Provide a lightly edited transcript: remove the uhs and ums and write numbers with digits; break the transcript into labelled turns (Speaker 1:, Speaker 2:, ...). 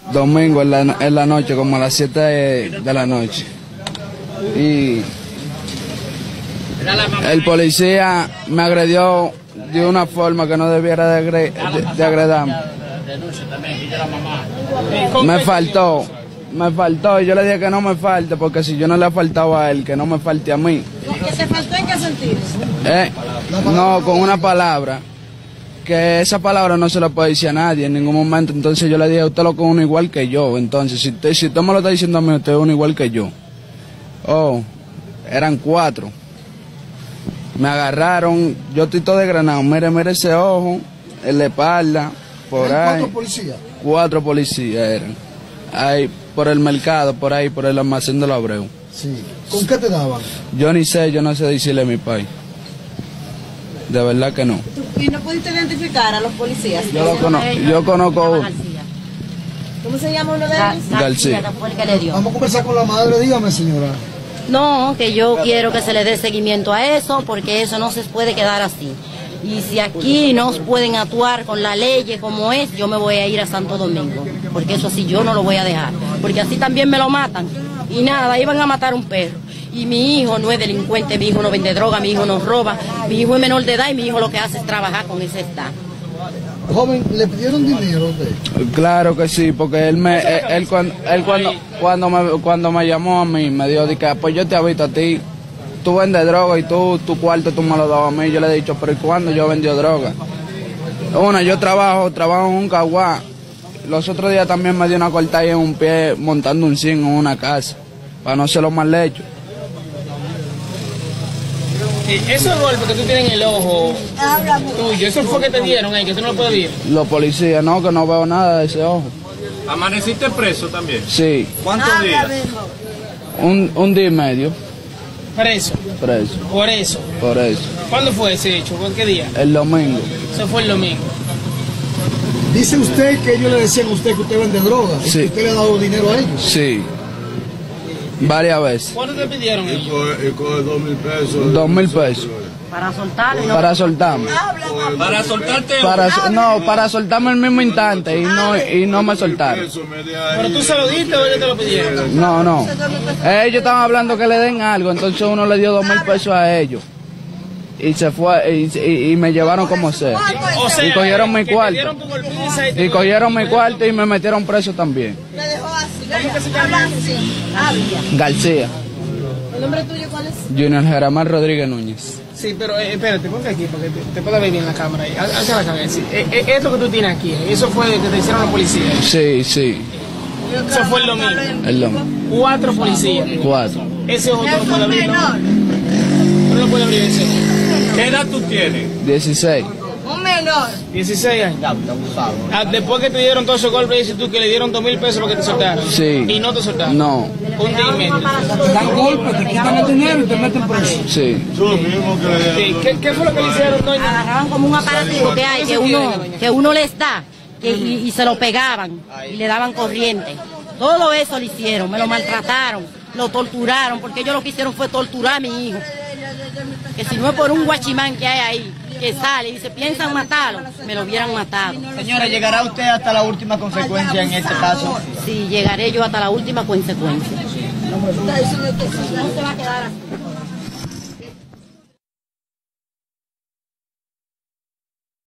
Speaker 1: domingo en la noche, como a las 7 de la noche. Y el policía me agredió de una forma que no debiera de agredarme. Me faltó, y yo le dije que no me falte, porque si yo no le faltaba a él, que no me falte a mí.
Speaker 2: ¿Que te faltó en qué sentido?
Speaker 1: No, con una palabra, que esa palabra no se la puede decir a nadie en ningún momento. Entonces yo le dije, usted lo con uno igual que yo. Entonces, si usted me lo está diciendo a mí, usted es uno igual que yo. Oh, eran 4. Me agarraron, yo estoy todo desgranado. Mire ese ojo, en la espalda, por ahí.
Speaker 3: 4 policías.
Speaker 1: 4 policías eran. Ahí, por el mercado, por ahí, por el almacén de los Abreu.
Speaker 3: Sí. ¿Con qué te daban?
Speaker 1: Yo no sé decirle a mi país. De verdad que no.
Speaker 2: ¿Y no pudiste identificar a los policías?
Speaker 1: Yo conozco uno.
Speaker 2: ¿Cómo se llama uno de ellos?
Speaker 1: García.
Speaker 3: Vamos a conversar con la madre, dígame, señora.
Speaker 4: No, que yo quiero que se le dé seguimiento a eso, porque eso no se puede quedar así. Y si aquí no pueden actuar con la ley como es, yo me voy a ir a Santo Domingo, porque eso así yo no lo voy a dejar, porque así también me lo matan. Y nada, iban a matar un perro. Y mi hijo no es delincuente, mi hijo no vende droga, mi hijo no roba, mi hijo es menor de edad y mi hijo lo que hace es trabajar con ese estado.
Speaker 3: Joven, ¿le pidieron dinero a usted?
Speaker 1: Claro que sí, porque cuando me llamó a mí, me dijo, pues yo te he visto a ti, tú vendes droga y tu cuarto tú me lo dabas a mí. Yo le he dicho, pero ¿y cuándo yo vendí droga? Yo trabajo en un caguá. Los otros días también me dio una cortada en un pie montando un zinc en una casa, para no ser lo mal hecho.
Speaker 5: Esos golpes que tú tienes en el ojo tuyo, ¿eso fue que te dieron ahí, que tú no lo puedes ver?
Speaker 1: Los policías, no, que no veo nada de ese ojo.
Speaker 6: ¿Amaneciste preso también?
Speaker 1: Sí.
Speaker 6: ¿Cuántos días?
Speaker 1: Un día y medio.
Speaker 5: ¿Preso?
Speaker 1: Preso.
Speaker 5: ¿Por eso?
Speaker 1: Por eso.
Speaker 5: ¿Cuándo fue ese hecho? ¿Por qué día?
Speaker 1: El domingo.
Speaker 5: Eso fue el domingo.
Speaker 3: Dice usted que ellos le decían a usted que usted vende droga.
Speaker 1: Sí.
Speaker 3: ¿Y que usted le ha dado dinero a ellos?
Speaker 1: Sí. Varias veces.
Speaker 5: ¿Cuánto te pidieron ellos?
Speaker 6: Y coge 2.000 pesos.
Speaker 1: 2.000 pesos.
Speaker 4: Para soltarlo.
Speaker 1: Para soltarme.
Speaker 6: Para soltarte.
Speaker 1: Para soltarme el mismo instante y no me soltaron.
Speaker 5: ¿Pero tú se lo diste o ellos te lo pidieron?
Speaker 1: No. Ellos estaban hablando que le den algo, entonces uno le dio 2.000 pesos a ellos. Y se fue, y me llevaron como sea.
Speaker 5: O sea,
Speaker 1: y cogieron mi
Speaker 5: que
Speaker 1: cuarto.
Speaker 5: te dieron tu golpiza
Speaker 1: Y cogieron mi cuarto y me metieron preso también.
Speaker 2: Me dejó así.
Speaker 5: ¿Cómo que se llama?
Speaker 1: García.
Speaker 2: ¿El nombre tuyo cuál es?
Speaker 1: Junior Geramar Rodríguez Núñez.
Speaker 5: Sí, pero espérate, ponte aquí porque te pueda ver bien la cámara ahí. Hacia la cabeza. Esto que tú tienes aquí, eso fue que te hicieron los policías.
Speaker 1: Sí.
Speaker 5: Eso fue el domingo.
Speaker 1: El domingo.
Speaker 5: 4 policías.
Speaker 1: 4.
Speaker 5: Ese ojo tú no puedes abrir, ¿no? Tú no puedes abrir ese ojo.
Speaker 6: ¿Qué edad tú tienes?
Speaker 1: 16.
Speaker 2: Un menor.
Speaker 5: 16 años. Después que te dieron todos esos golpes, dices tú que le dieron 2.000 pesos para que te soltaran.
Speaker 1: Sí.
Speaker 5: Y no te soltaron.
Speaker 1: No.
Speaker 5: Un día y medio.
Speaker 3: Te dan golpes, te quitan el dinero y te meten preso.
Speaker 1: Sí.
Speaker 5: Sí. ¿Qué fue lo que le hicieron, doña?
Speaker 4: Agarraban como un aparatico que hay, que uno les da, y se lo pegaban, y le daban corriente. Todo eso le hicieron, me lo maltrataron, lo torturaron, porque ellos lo que hicieron fue torturar a mi hijo. Que si no es por un guachimán que hay ahí, que sale y dice, piensan matarlo, me lo hubieran matado.
Speaker 7: Señora, ¿llegará usted hasta la última consecuencia en este caso?
Speaker 4: Sí, llegaré yo hasta la última consecuencia. No se va a quedar así.